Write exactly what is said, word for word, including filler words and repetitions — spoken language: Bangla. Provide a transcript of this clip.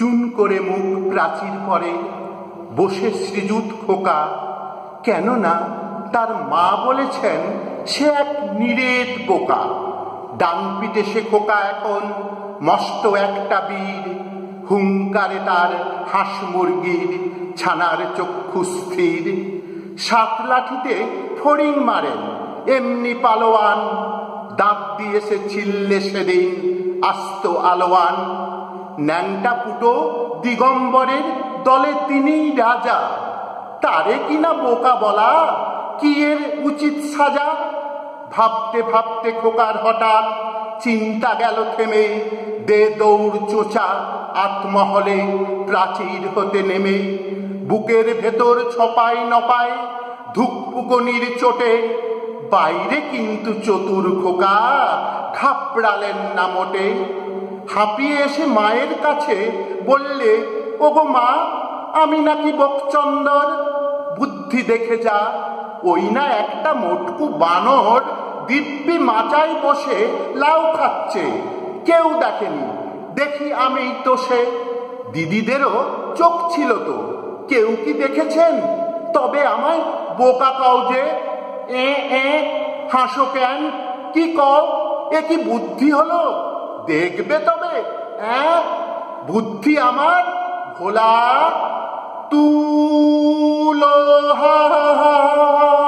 চুন করে মুখ প্রাচীর করে বসে শ্রীযুত খোকা, কেননা তার মা বলেছেন সে এক নিরেট বোকা। ডান পিঠে সে খোকা এখন মস্ত একটা বীর, হুঙ্কারে তার হাঁস মুরগির ছানার চক্ষু স্থির। সাত লাঠিতে ফড়িং মারেন এমনি পালোয়ান, দাঁত দিয়ে সে ছিললে সেদিন আস্ত আলোয়ান। ন্যাংটা পুটো দিগম্বরের দলে তিনিই রাজা, তারে কিনা বোকা বলা কি এর উচিত সাজা। ভাবতে ভাবতে খোকার হঠাৎ চিন্তা গেল থেমে, দে দৌড় চোচা আত্মহলে প্রাচীর হতে নেমে। বুকের ভেতর ছপাই নপায় ধুকপুকনির চোটে, বাইরে কিন্তু চতুর খোকা ঘাবড়ালেন না মোটে। হাঁপিয়ে এসে মায়ের কাছে বললে, ওগো মা, আমি নাকি বকচন্দর, বুদ্ধি দেখে যা। ওই না একটা মোটকু বানর দিব্যি মাচায় বসে লাউ খাচ্ছে, কেউ দেখেনি, দেখি আমি তো সে। দিদিদেরও চোখ ছিল তো, কেউ কি দেখেছেন? তবে আমায় বোকা কাও যে। এ এ হাসো কেন, কি কও, এ কি বুদ্ধি হলো? দেখবে তবে হ্যাঁ, বুদ্ধি আমার ভোলা তুলো হা।